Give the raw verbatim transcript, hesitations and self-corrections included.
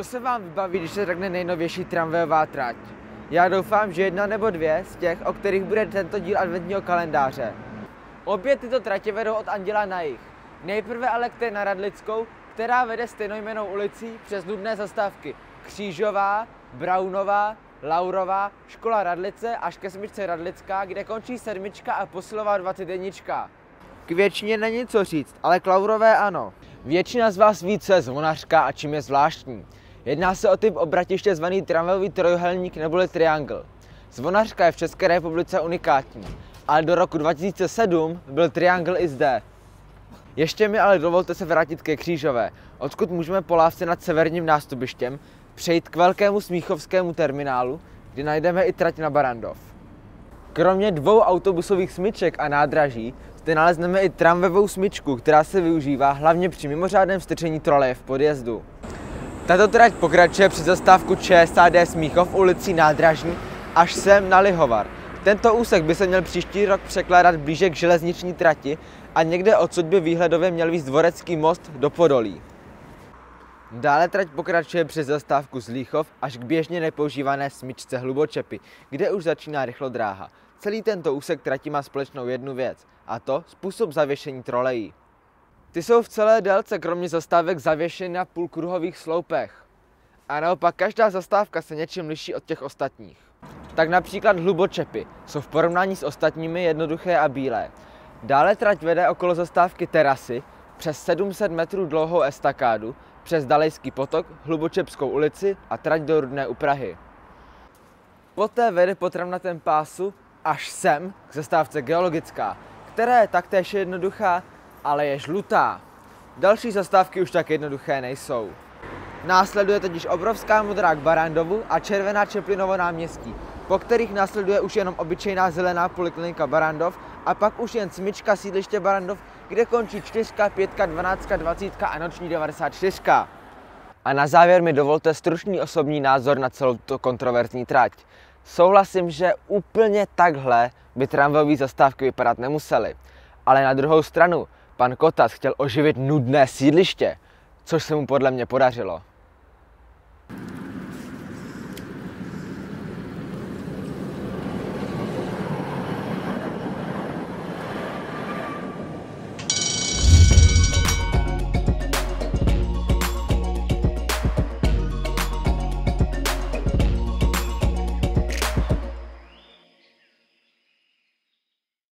Co se vám vybaví, když se řekne nejnovější tramvajová trať? Já doufám, že jedna nebo dvě z těch, o kterých bude tento díl adventního kalendáře. Obě tyto tratě vedou od Anděla na jih. Nejprve ale k té na Radlickou, která vede stejnojmennou ulicí přes nudné zastávky Křížová, Braunová, Laurová, Škola Radlice až ke smyčce Radlická, kde končí sedmička a posilová dvacet jedna. K většině není co říct, ale k Laurové ano. Většina z vás ví, co je Zvonařka a čím je zvláštní. Jedná se o typ obratiště zvaný tramvajový trojuhelník neboli triangl. Zvonařka je v České republice unikátní, ale do roku dva tisíce sedm byl triangl i zde. Ještě mi ale dovolte se vrátit ke Křížové, odkud můžeme po lávce nad severním nástupištěm přejít k velkému smíchovskému terminálu, kde najdeme i trať na Barrandov. Kromě dvou autobusových smyček a nádraží zde nalezneme i tramvajovou smyčku, která se využívá hlavně při mimořádném strčení troleje v podjezdu. Tato trať pokračuje přes zastávku ČSAD Smíchov ulicí Nádražní až sem na Lihovar. Tento úsek by se měl příští rok překládat blíže k železniční trati a někde odsud by výhledově měl vést Dvorecký most do Podolí. Dále trať pokračuje přes zastávku Zlíchov až k běžně nepoužívané smyčce Hlubočepy, kde už začíná rychlodráha. Celý tento úsek trati má společnou jednu věc, a to způsob zavěšení trolejí. Ty jsou v celé délce kromě zastávek zavěšeny na půlkruhových sloupech. A naopak každá zastávka se něčím liší od těch ostatních. Tak například Hlubočepy jsou v porovnání s ostatními jednoduché a bílé. Dále trať vede okolo zastávky Terasy přes sedm set metrů dlouhou estakádu, přes Dalejský potok, Hlubočepskou ulici a trať do Rudné u Prahy. Poté vede po travnatém pásu až sem k zastávce Geologická, která je taktéž jednoduchá, ale je žlutá. Další zastávky už tak jednoduché nejsou. Následuje totiž obrovská modrá k Barrandovu a červená Čeplinovo náměstí, po kterých následuje už jenom obyčejná zelená poliklinika Barrandov a pak už jen smyčka sídliště Barrandov, kde končí čtyřka, pětka, dvanáctka, dvacítka a noční devadesát čtyři. A na závěr mi dovolte stručný osobní názor na celou tu kontroverzní trať. Souhlasím, že úplně takhle by tramvajové zastávky vypadat nemusely. Ale na druhou stranu, pan Kotas chtěl oživit nudné sídliště, což se mu podle mě podařilo.